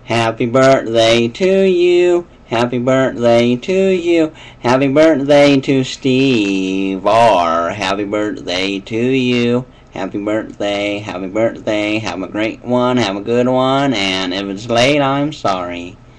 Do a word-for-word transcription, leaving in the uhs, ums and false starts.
Happy birthday to you. Happy birthday to you. Happy birthday to Steve R. Happy birthday to you. Happy birthday, happy birthday, have a great one, have a good one, and if it's late, I'm sorry.